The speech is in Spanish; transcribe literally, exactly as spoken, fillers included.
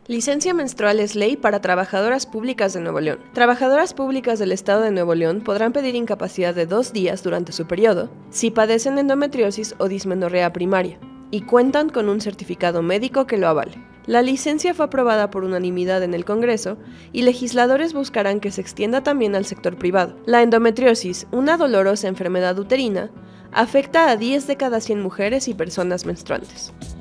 Licencia menstrual es ley para trabajadoras públicas de Nuevo León. Trabajadoras públicas del Estado de Nuevo León podrán pedir incapacidad de dos días durante su periodo si padecen endometriosis o dismenorrea primaria y cuentan con un certificado médico que lo avale. La licencia fue aprobada por unanimidad en el Congreso y legisladores buscarán que se extienda también al sector privado. La endometriosis, una dolorosa enfermedad uterina, afecta a diez de cada cien mujeres y personas menstruantes.